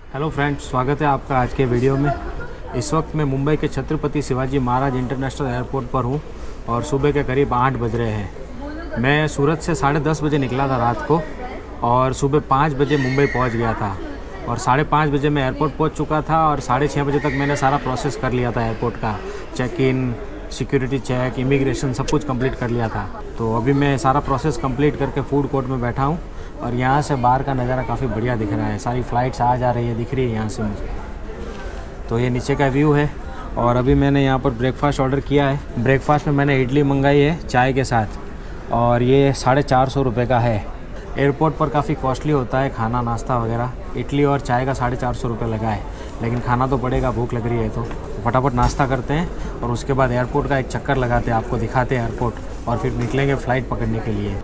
Hello friends, स्वागत है आपका आज के वीडियो में। इस वक्त मैं मुंबई के छत्रपति शिवाजी महाराज इंटरनेशनल एयरपोर्ट पर हूं और सुबह के करीब 8 बज रहे हैं। मैं सूरत से 10:30 बजे निकला था रात को और सुबह 5 बजे मुंबई पहुंच गया था और 5:30 बजे मैं एयरपोर्ट पहुंच चुका था और 6:30 बजे तक मैंने सारा प्रोसेस कर लिया था एयरपोर्ट का। Check in, security check, immigration सब कुछ कंप्लीट कर लिया था। तो अभी मैं सारा प्रोसेस कंप्लीट करके फूड कोर्ट में बैठा हूँ और यहाँ से बाहर का नज़ारा काफ़ी बढ़िया दिख रहा है। सारी फ़्लाइट्स आ जा रही है, दिख रही है यहाँ से मुझे। तो ये नीचे का व्यू है और अभी मैंने यहाँ पर ब्रेकफास्ट ऑर्डर किया है। ब्रेकफास्ट में मैंने इडली मंगाई है चाय के साथ और ये 450 रुपये का है। एयरपोर्ट पर काफ़ी कॉस्टली होता है खाना नाश्ता वगैरह। इडली और चाय का 450 रुपये लगा है, लेकिन खाना तो पड़ेगा, भूख लग रही है। तो फटाफट नाश्ता करते हैं और उसके बाद एयरपोर्ट का एक चक्कर लगाते हैं, आपको दिखाते हैं एयरपोर्ट और फिर निकलेंगे फ़्लाइट पकड़ने के लिए।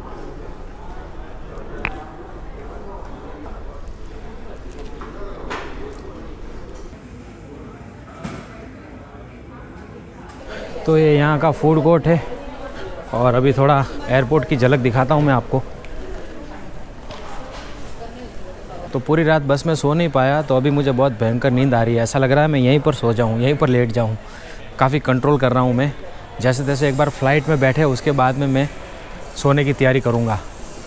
तो ये यहाँ का फूड कोर्ट है और अभी थोड़ा एयरपोर्ट की झलक दिखाता हूँ मैं आपको। तो पूरी रात बस में सो नहीं पाया, तो अभी मुझे बहुत भयंकर नींद आ रही है। ऐसा लग रहा है मैं यहीं पर सो जाऊँ, यहीं पर लेट जाऊँ। काफ़ी कंट्रोल कर रहा हूँ मैं। जैसे तैसे एक बार फ़्लाइट में बैठे उसके बाद में मैं सोने की तैयारी करूँगा।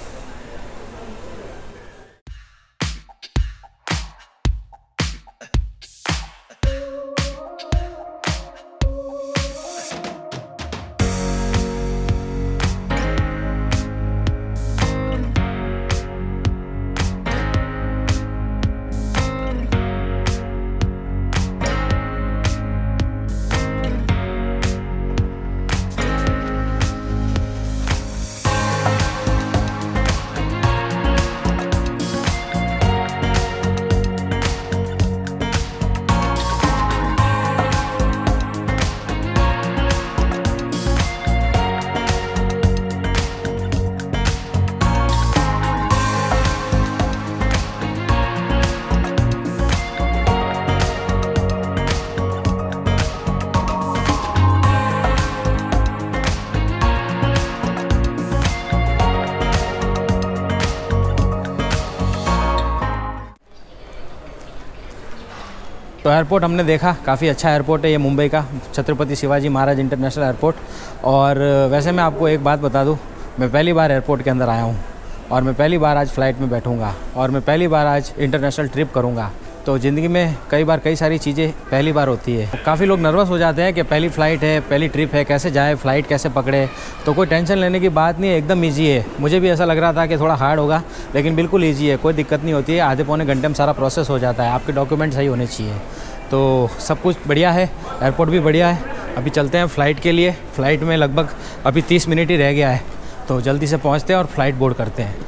तो एयरपोर्ट हमने देखा, काफ़ी अच्छा एयरपोर्ट है ये मुंबई का, छत्रपति शिवाजी महाराज इंटरनेशनल एयरपोर्ट। और वैसे मैं आपको एक बात बता दूं, मैं पहली बार एयरपोर्ट के अंदर आया हूं और मैं पहली बार आज फ़्लाइट में बैठूंगा और मैं पहली बार आज इंटरनेशनल ट्रिप करूंगा। तो ज़िंदगी में कई सारी चीज़ें पहली बार होती है। काफ़ी लोग नर्वस हो जाते हैं कि पहली फ़्लाइट है, पहली ट्रिप है, कैसे जाए, फ़्लाइट कैसे पकड़े। तो कोई टेंशन लेने की बात नहीं है, एकदम ईजी है। मुझे भी ऐसा लग रहा था कि थोड़ा हार्ड होगा, लेकिन बिल्कुल ईजी है, कोई दिक्कत नहीं होती है। आधे पौने घंटे में सारा प्रोसेस हो जाता है। आपके डॉक्यूमेंट सही होने चाहिए। तो सब कुछ बढ़िया है, एयरपोर्ट भी बढ़िया है। अभी चलते हैं फ़्लाइट के लिए। फ़्लाइट में लगभग अभी 30 मिनट ही रह गया है, तो जल्दी से पहुंचते हैं और फ़्लाइट बोर्ड करते हैं।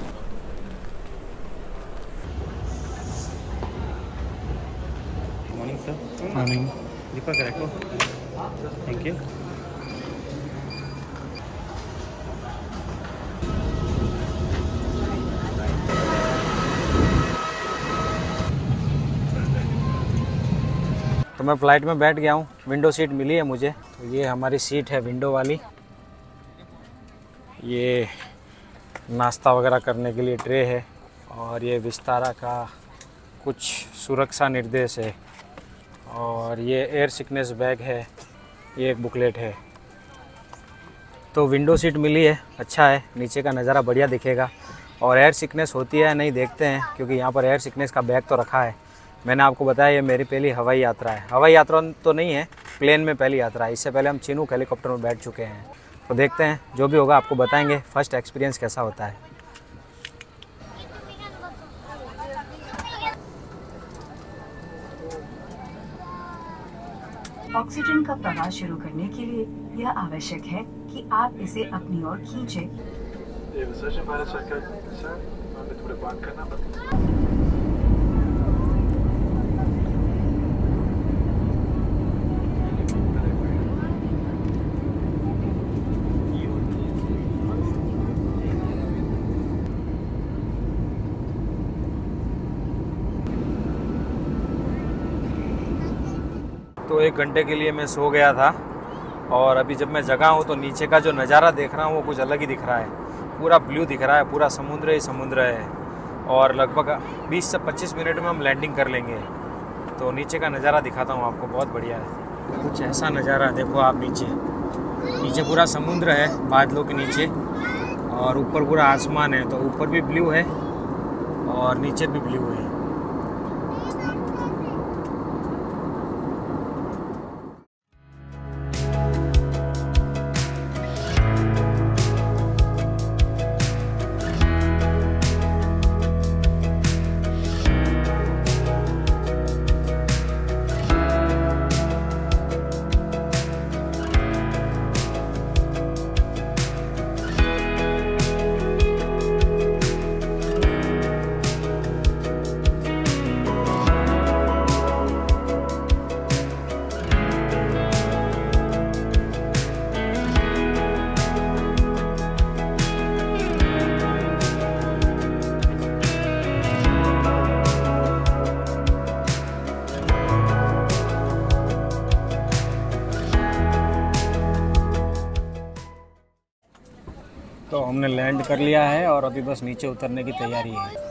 Morning sir. मॉर्निंग। दीपक करेक्टो, थैंक यू। तो मैं फ़्लाइट में बैठ गया हूँ, विंडो सीट मिली है मुझे। तो ये हमारी सीट है विंडो वाली। ये नाश्ता वगैरह करने के लिए ट्रे है और ये विस्तारा का कुछ सुरक्षा निर्देश है और ये एयर सिकनेस बैग है, ये एक बुकलेट है। तो विंडो सीट मिली है, अच्छा है, नीचे का नज़ारा बढ़िया दिखेगा। और एयर सिकनेस होती है नहीं देखते हैं, क्योंकि यहाँ पर एयर सिकनेस का बैग तो रखा है। मैंने आपको बताया ये मेरी पहली हवाई यात्रा है। हवाई यात्रा तो नहीं है, प्लेन में पहली यात्रा है। इससे पहले हम चिनूक हेलीकॉप्टर में बैठ चुके हैं। तो देखते हैं, जो भी होगा आपको बताएंगे फ़र्स्ट एक्सपीरियंस कैसा होता है। ऑक्सीजन का प्रवाह शुरू करने के लिए यह आवश्यक है कि आप इसे अपनी ओर खींचें। भारत सरकार थोड़े बात करना। तो 1 घंटे के लिए मैं सो गया था और अभी जब मैं जगा हूँ तो नीचे का जो नज़ारा देख रहा हूँ वो कुछ अलग ही दिख रहा है। पूरा ब्लू दिख रहा है, पूरा समुद्र ही समुद्र है। और लगभग 20 से 25 मिनट में हम लैंडिंग कर लेंगे। तो नीचे का नज़ारा दिखाता हूँ आपको, बहुत बढ़िया है। कुछ ऐसा नज़ारा देखो आप, नीचे पूरा समुद्र है बादलों के नीचे, और ऊपर पूरा आसमान है। तो ऊपर भी ब्लू है और नीचे भी ब्लू है। तो हमने लैंड कर लिया है और अभी बस नीचे उतरने की तैयारी है।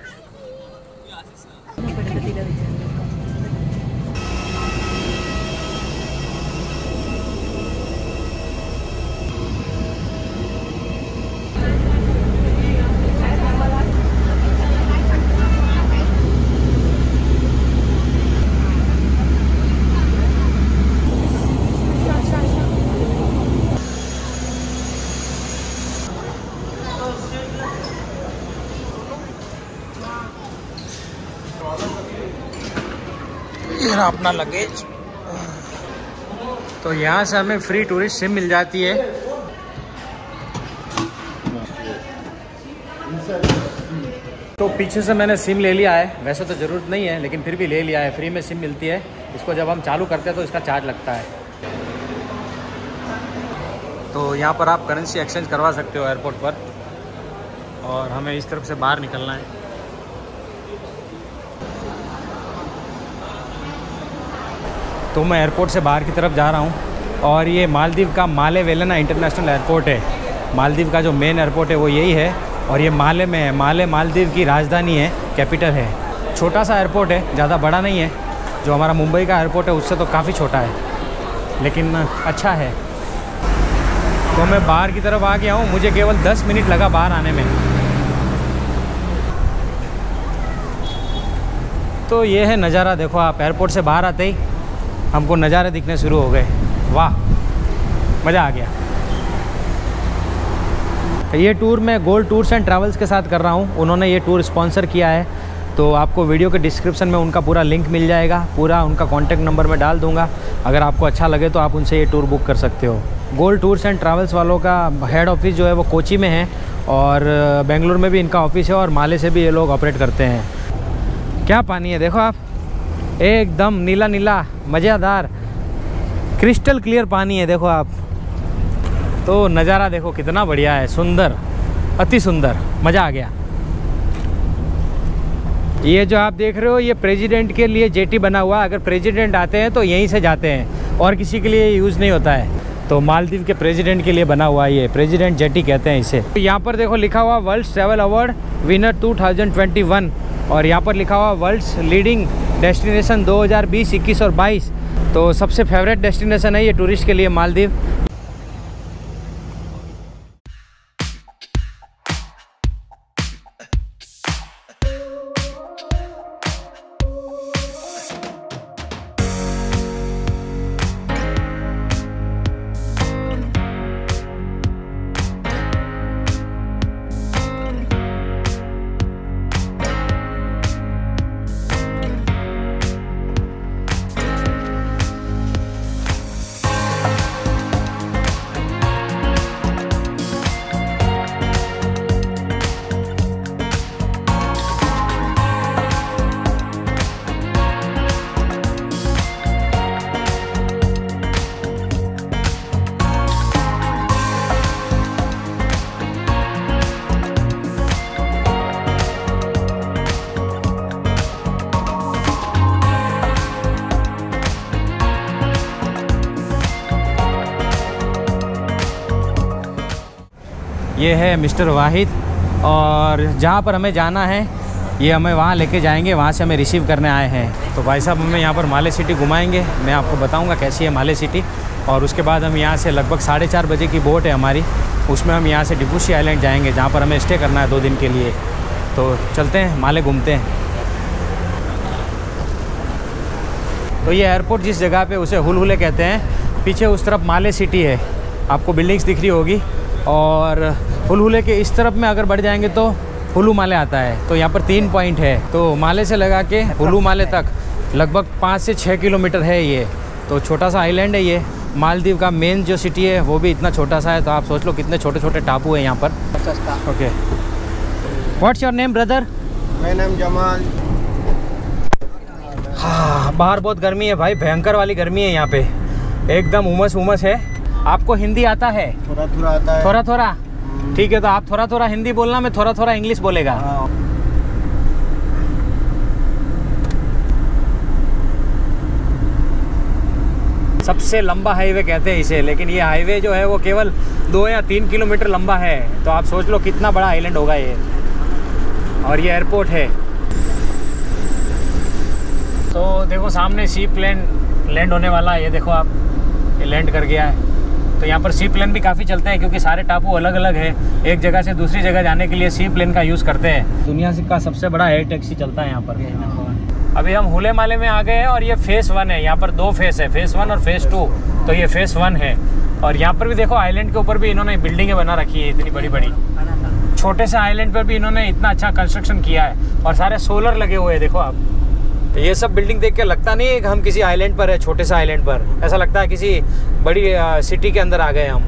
ये रहा अपना लगेज। तो यहाँ से हमें फ्री टूरिस्ट सिम मिल जाती है। तो पीछे से मैंने सिम ले लिया है, वैसे तो ज़रूरत नहीं है लेकिन फिर भी ले लिया है। फ्री में सिम मिलती है, इसको जब हम चालू करते हैं तो इसका चार्ज लगता है। तो यहाँ पर आप करेंसी एक्सचेंज करवा सकते हो एयरपोर्ट पर, और हमें इस तरफ से बाहर निकलना है। तो मैं एयरपोर्ट से बाहर की तरफ जा रहा हूँ, और ये मालदीव का माले वेलना इंटरनेशनल एयरपोर्ट है। मालदीव का जो मेन एयरपोर्ट है वो यही है, और ये माले में है। माले मालदीव की राजधानी है, कैपिटल है। छोटा सा एयरपोर्ट है, ज़्यादा बड़ा नहीं है। जो हमारा मुंबई का एयरपोर्ट है उससे तो काफ़ी छोटा है, लेकिन अच्छा है। तो मैं बाहर की तरफ आ गया हूँ, मुझे केवल 10 मिनट लगा बाहर आने में। तो ये है नज़ारा, देखो आप। एयरपोर्ट से बाहर आते ही हमको नज़ारे दिखने शुरू हो गए। वाह, मज़ा आ गया। ये टूर मैं गोल्ड टूर्स एंड ट्रैवल्स के साथ कर रहा हूँ, उन्होंने ये टूर स्पॉन्सर किया है। तो आपको वीडियो के डिस्क्रिप्शन में उनका पूरा लिंक मिल जाएगा, पूरा उनका कॉन्टैक्ट नंबर मैं डाल दूँगा। अगर आपको अच्छा लगे तो आप उनसे ये टूर बुक कर सकते हो। गोल्ड टूर्स एंड ट्रैवल्स वालों का हेड ऑफिस जो है वो कोची में है, और बेंगलुरु में भी इनका ऑफिस है, और माले से भी ये लोग ऑपरेट करते हैं। क्या पानी है देखो आप, एकदम नीला नीला मज़ेदार क्रिस्टल क्लियर पानी है, देखो आप। तो नज़ारा देखो कितना बढ़िया है, सुंदर, अति सुंदर, मज़ा आ गया। ये जो आप देख रहे हो ये प्रेसिडेंट के लिए जेटी बना हुआ। अगर प्रेसिडेंट आते हैं तो यहीं से जाते हैं, और किसी के लिए यूज़ नहीं होता है। तो मालदीव के प्रेसिडेंट के लिए बना हुआ है, ये प्रेसिडेंट जेटी कहते हैं इसे। तो यहाँ पर देखो लिखा हुआ वर्ल्ड ट्रैवल अवार्ड विनर 2021, और यहाँ पर लिखा हुआ वर्ल्ड्स लीडिंग डेस्टिनेशन 2020, 21 और 22। तो सबसे फेवरेट डेस्टिनेशन है ये टूरिस्ट के लिए मालदीव। ये है मिस्टर वाहिद, और जहाँ पर हमें जाना है ये हमें वहाँ लेके जाएंगे, वहाँ से हमें रिसीव करने आए हैं। तो भाई साहब हमें यहाँ पर माले सिटी घुमाएंगे, मैं आपको बताऊँगा कैसी है माले सिटी। और उसके बाद हम यहाँ से लगभग 4:30 बजे की बोट है हमारी, उसमें हम यहाँ से डिबूसी आइलैंड जाएंगे, जहाँ पर हमें स्टे करना है 2 दिन के लिए। तो चलते हैं माले घूमते हैं। तो ये एयरपोर्ट जिस जगह पे उसे हुलहुले कहते हैं, पीछे उस तरफ माले सिटी है, आपको बिल्डिंग्स दिख रही होगी। और हुलहुले के इस तरफ में अगर बढ़ जाएंगे तो हुलू माले आता है। तो यहाँ पर 3 पॉइंट है। तो माले से लगा के हुलू माले तक लगभग 5 से 6 किलोमीटर है ये। तो छोटा सा आइलैंड है ये। मालदीव का मेन जो सिटी है वो भी इतना छोटा सा है। तो आप सोच लो कितने छोटे छोटे टापू है यहाँ पर। Okay, what's your name brother? मेरा नाम जमाल। हाँ, बाहर बहुत गर्मी है भाई, भयंकर वाली गर्मी है यहाँ पे, एकदम उमस है। आपको हिंदी आता है? थोड़ा थोड़ा आता है। थोड़ा थोड़ा? ठीक है, तो आप थोड़ा थोड़ा हिंदी बोलना, मैं थोड़ा थोड़ा इंग्लिश बोलेगा। हाँ। सबसे लंबा हाईवे कहते हैं इसे, लेकिन ये हाईवे जो है वो केवल 2 या 3 किलोमीटर लंबा है। तो आप सोच लो कितना बड़ा आइलैंड होगा ये। और ये एयरपोर्ट है। तो देखो सामने सी प्लेन लैंड होने वाला है, ये देखो आप, ये लैंड कर गया है। तो यहाँ पर सी प्लेन भी काफ़ी चलते हैं, क्योंकि सारे टापू अलग अलग है। एक जगह से दूसरी जगह जाने के लिए सी प्लेन का यूज़ करते हैं। दुनिया का सबसे बड़ा एयर टैक्सी चलता है यहाँ पर। अभी हम हुले माले में आ गए हैं और ये फेस 1 है। यहाँ पर 2 फेस है, फेस 1 और फेस 2। तो ये फेस 1 है। और यहाँ पर भी देखो आइलैंड के ऊपर भी इन्होंने बिल्डिंगें बना रखी है इतनी बड़ी बड़ी। छोटे से आइलैंड पर भी इन्होंने इतना अच्छा कंस्ट्रक्शन किया है और सारे सोलर लगे हुए हैं। देखो आप, ये सब बिल्डिंग देख के लगता नहीं है कि हम किसी आइलैंड पर है, छोटे से आइलैंड पर। ऐसा लगता है किसी बड़ी सिटी के अंदर आ गए हम।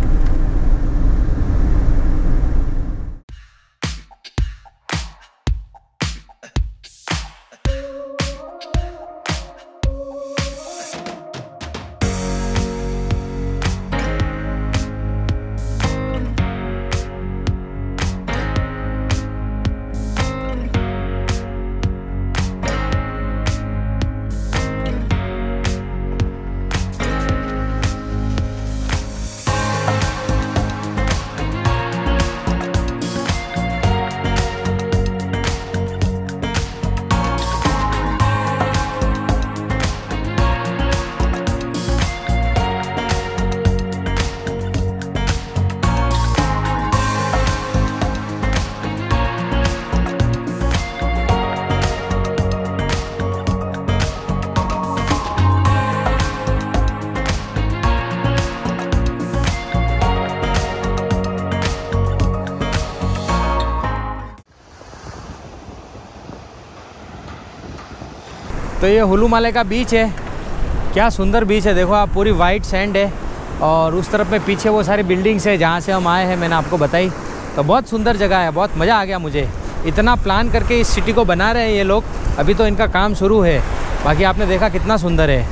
तो ये हुलू माले का बीच है। क्या सुंदर बीच है, देखो आप, पूरी वाइट सैंड है। और उस तरफ में पीछे वो सारी बिल्डिंग्स है जहाँ से हम आए हैं, मैंने आपको बताई। तो बहुत सुंदर जगह है, बहुत मज़ा आ गया मुझे। इतना प्लान करके इस सिटी को बना रहे हैं ये लोग, अभी तो इनका काम शुरू है। बाकी आपने देखा कितना सुंदर है।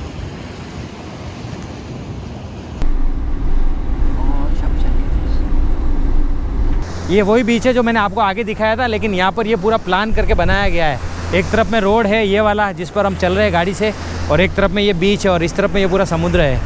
ये वही बीच है जो मैंने आपको आगे दिखाया था, लेकिन यहाँ पर ये पूरा प्लान करके बनाया गया है। एक तरफ में रोड है ये वाला जिस पर हम चल रहे हैं गाड़ी से, और एक तरफ में ये बीच है और इस तरफ में ये पूरा समुद्र है।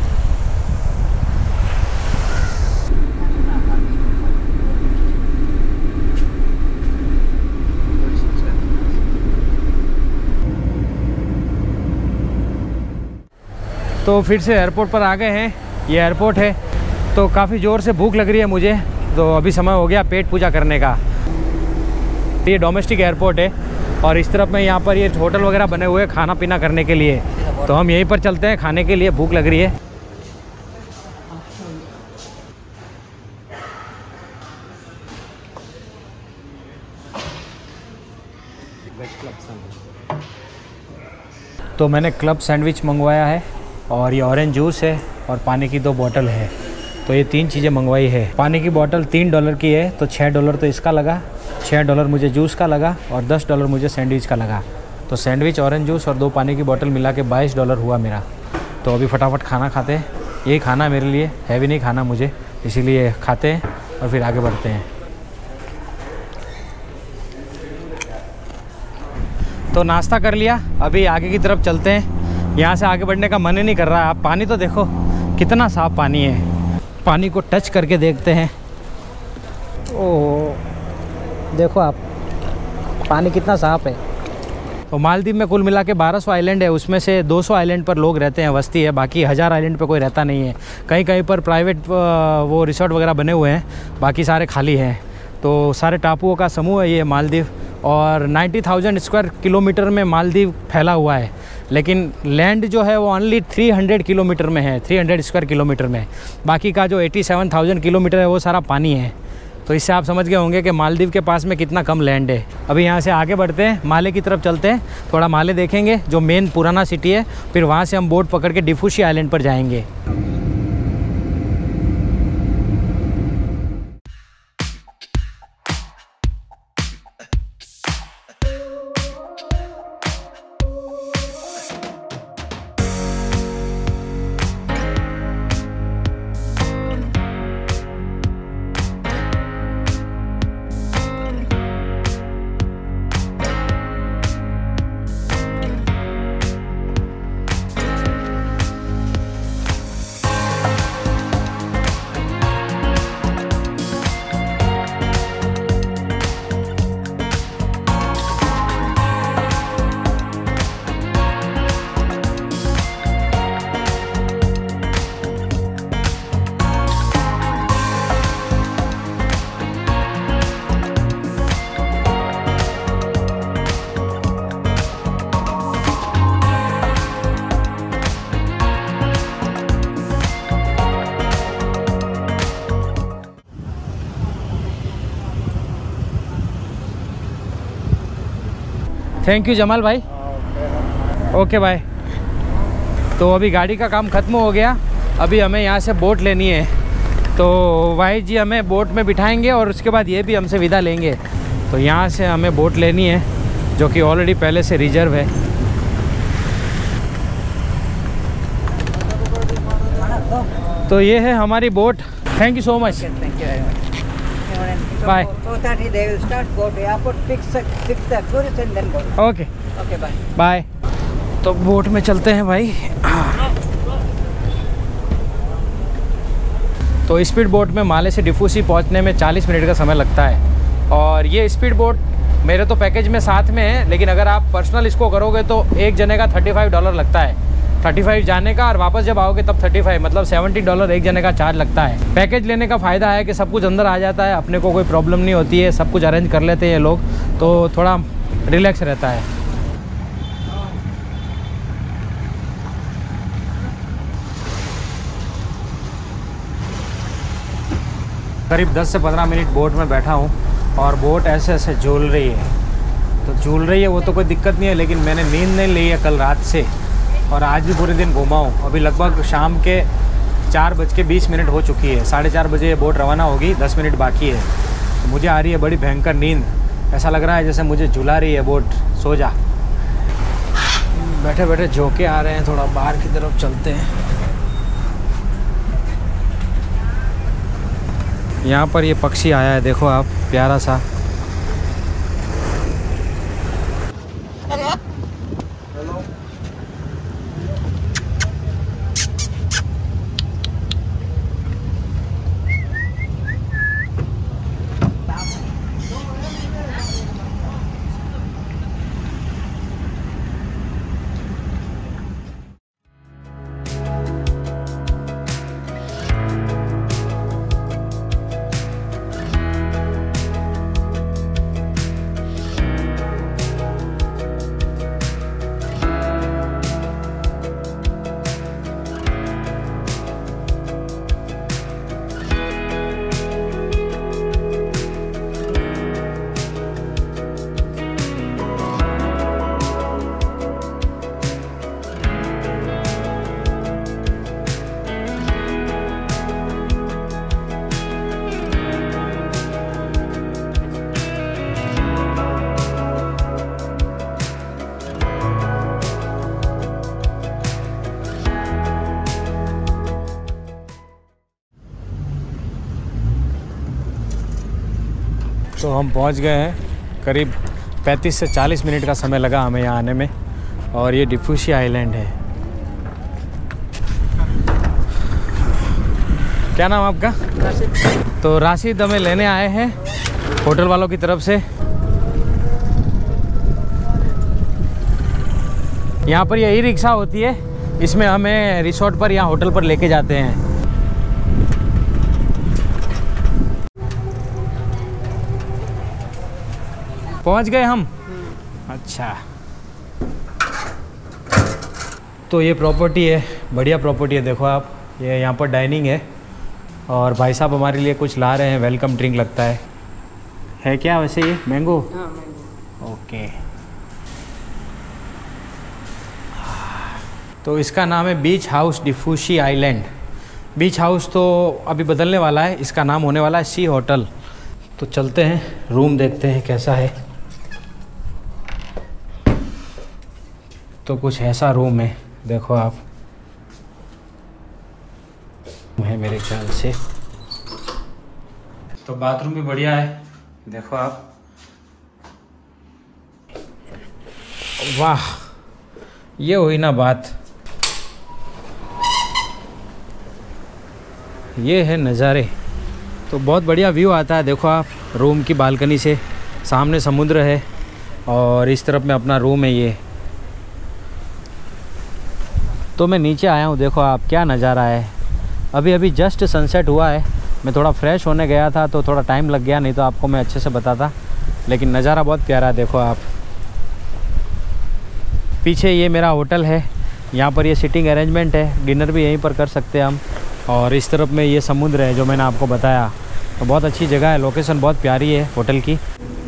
तो फिर से एयरपोर्ट पर आ गए हैं। ये एयरपोर्ट है। तो काफ़ी ज़ोर से भूख लग रही है मुझे, तो अभी समय हो गया पेट पूजा करने का। ये डोमेस्टिक एयरपोर्ट है और इस तरफ में यहाँ पर ये होटल वगैरह बने हुए हैं खाना पीना करने के लिए। तो हम यहीं पर चलते हैं खाने के लिए, भूख लग रही है। तो मैंने क्लब सैंडविच मंगवाया है और ये ऑरेंज जूस है और पानी की 2 बोतल है। तो ये 3 चीज़ें मंगवाई है। पानी की बोतल $3 की है, तो $6 तो इसका लगा, $6 मुझे जूस का लगा और $10 मुझे सैंडविच का लगा। तो सैंडविच, ऑरेंज जूस और 2 पानी की बोतल मिला के $22 हुआ मेरा। तो अभी फटाफट खाना खाते हैं। यही खाना है मेरे लिए, हैवी नहीं खाना मुझे, इसीलिए खाते हैं और फिर आगे बढ़ते हैं। तो नाश्ता कर लिया, अभी आगे की तरफ चलते हैं। यहाँ से आगे बढ़ने का मन ही नहीं कर रहा है। आप पानी तो देखो कितना साफ़ पानी है। पानी को टच करके देखते हैं। ओह देखो आप, पानी कितना साफ़ है। तो मालदीव में कुल मिला के 1200 आइलैंड है, उसमें से 200 आइलैंड पर लोग रहते हैं, वस्ती है, बाकी 1000 आइलैंड पे कोई रहता नहीं है। कहीं कहीं पर प्राइवेट वो रिसोर्ट वगैरह बने हुए हैं, बाकी सारे खाली हैं। तो सारे टापुओं का समूह है ये मालदीव, और 90,000 स्क्वायर किलोमीटर में मालदीव फैला हुआ है, लेकिन लैंड जो है वो ओनली 300 किलोमीटर में है, 300 स्क्वायर किलोमीटर में। बाकी का जो 87,000 किलोमीटर है वो सारा पानी है। तो इससे आप समझ गए होंगे कि मालदीव के पास में कितना कम लैंड है। अभी यहाँ से आगे बढ़ते हैं, माले की तरफ चलते हैं, थोड़ा माले देखेंगे जो मेन पुराना सिटी है, फिर वहाँ से हम बोट पकड़ के डिफूशी आइलैंड पर जाएंगे। थैंक यू जमाल भाई, ओके बाय। तो अभी गाड़ी का काम ख़त्म हो गया, अभी हमें यहाँ से बोट लेनी है। तो भाई जी हमें बोट में बिठाएंगे और उसके बाद ये भी हमसे विदा लेंगे। तो यहाँ से हमें बोट लेनी है जो कि ऑलरेडी पहले से रिजर्व है। तो ये है हमारी boat. Thank you so much, bye. Okay bye. तो बोट में चलते हैं भाई। तो स्पीड बोट में माले से डिफूसी पहुंचने में 40 मिनट का समय लगता है। और ये स्पीड बोट मेरे तो पैकेज में साथ में है, लेकिन अगर आप पर्सनल इसको करोगे तो एक जने का $35 लगता है। 35 जाने का, और वापस जब आओगे तब 35, मतलब $70 एक जने का चार्ज लगता है। पैकेज लेने का फ़ायदा है कि सब कुछ अंदर आ जाता है, अपने को कोई प्रॉब्लम नहीं होती है, सब कुछ अरेंज कर लेते हैं ये लोग, तो थोड़ा रिलैक्स रहता है। करीब 10 से 15 मिनट बोट में बैठा हूँ और बोट ऐसे ऐसे झूल रही है। तो झूल रही है वो तो कोई दिक्कत नहीं है, लेकिन मैंने नींद नहीं ली है कल रात से, और आज भी पूरे दिन घूमा हूँ। अभी लगभग शाम के 4:20 हो चुकी है, 4:30 बजे ये बोट रवाना होगी, 10 मिनट बाकी है। तो मुझे आ रही है बड़ी भयंकर नींद, ऐसा लग रहा है जैसे मुझे झुला रही है बोट, सो जा। बैठे बैठे झोंके आ रहे हैं, थोड़ा बाहर की तरफ चलते हैं। यहाँ पर ये पक्षी आया है, देखो आप, प्यारा सा। तो हम पहुंच गए हैं, करीब 35 से 40 मिनट का समय लगा हमें यहाँ आने में, और ये डिफूसी आइलैंड है। क्या नाम आपका? राशिद। तो राशिद हमें लेने आए हैं होटल वालों की तरफ से। यहाँ पर ये ई रिक्शा होती है, इसमें हमें रिसोर्ट पर या होटल पर लेके जाते हैं। पहुँच गए हम। अच्छा, तो ये प्रॉपर्टी है, बढ़िया प्रॉपर्टी है। देखो आप, ये यहाँ पर डाइनिंग है और भाई साहब हमारे लिए कुछ ला रहे हैं, वेलकम ड्रिंक लगता है क्या वैसे ये मैंगो? हाँ, मैंगो। ओके, तो इसका नाम है beach house Dhiffushi island. Beach house तो अभी बदलने वाला है, इसका नाम होने वाला है सी होटल। तो चलते हैं, रूम देखते हैं कैसा है। तो कुछ ऐसा रूम है, देखो आप, है मेरे ख्याल से। तो बाथरूम भी बढ़िया है, देखो आप। वाह, ये हुई ना बात। ये है नज़ारे, तो बहुत बढ़िया व्यू आता है। देखो आप, रूम की बालकनी से सामने समुद्र है और इस तरफ में अपना रूम है ये। तो मैं नीचे आया हूँ, देखो आप क्या नज़ारा है। अभी अभी जस्ट सनसेट हुआ है। मैं थोड़ा फ्रेश होने गया था तो थोड़ा टाइम लग गया, नहीं तो आपको मैं अच्छे से बताता। लेकिन नज़ारा बहुत प्यारा है, देखो आप। पीछे ये मेरा होटल है, यहाँ पर ये सिटिंग अरेंजमेंट है, डिनर भी यहीं पर कर सकते हैं हम। और इस तरफ में ये समुद्र है जो मैंने आपको बताया। तो बहुत अच्छी जगह है, लोकेशन बहुत प्यारी है होटल की।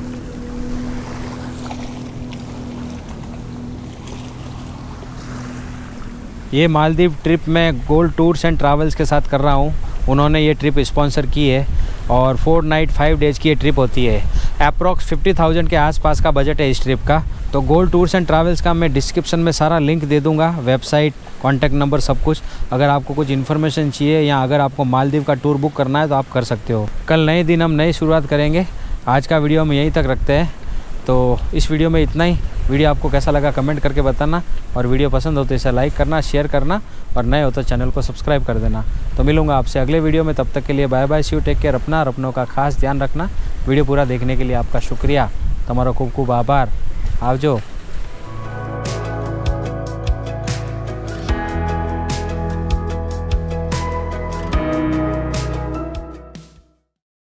ये मालदीव ट्रिप मैं गोल्ड टूर्स एंड ट्रैवल्स के साथ कर रहा हूँ। उन्होंने ये ट्रिप स्पॉन्सर की है और 4 नाइट 5 डेज़ की ये ट्रिप होती है। अप्रॉक्स 50,000 के आसपास का बजट है इस ट्रिप का। तो गोल्ड टूर्स एंड ट्रैवल्स का मैं डिस्क्रिप्शन में सारा लिंक दे दूंगा, वेबसाइट, कॉन्टैक्ट नंबर, सब कुछ। अगर आपको कुछ इन्फॉर्मेशन चाहिए या अगर आपको मालदीव का टूर बुक करना है तो आप कर सकते हो। कल नए दिन हम नई शुरुआत करेंगे। आज का वीडियो हम यहीं तक रखते हैं। तो इस वीडियो में इतना ही। वीडियो आपको कैसा लगा कमेंट करके बताना, और वीडियो पसंद हो तो इसे लाइक करना, शेयर करना, और नए हो तो चैनल को सब्सक्राइब कर देना। तो मिलूंगा आपसे अगले वीडियो में, तब तक के लिए bye bye, see you, take care. अपना और अपनों का खास ध्यान रखना। वीडियो पूरा देखने के लिए आपका शुक्रिया, तुम्हारा खूब खूब आभार। आवजो।